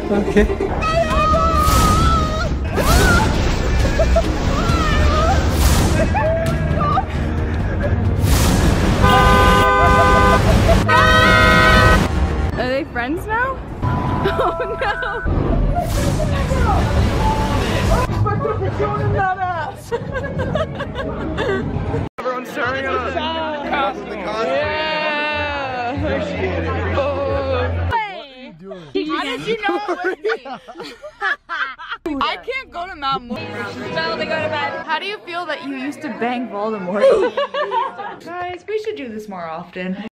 Okay. Are they friends now? Oh no! Everyone's staring at us. Yeah! Appreciate it. How did you know it was me? I can't go to Mount Moore. Belle, they go to bed. How do you feel that you used to bang Voldemort? Guys, we should do this more often.